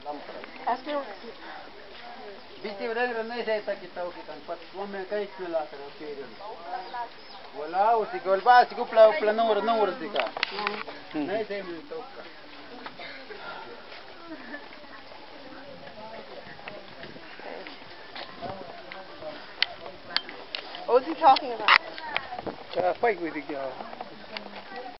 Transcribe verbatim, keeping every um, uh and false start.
Viste verdad no es esta que está oquitan, pat wame kay kula ta kirin. Wala o sigol ba sigol pla pla numero numero sika. Nay say mo toka. What was he talking about? Uh, fight with the girl.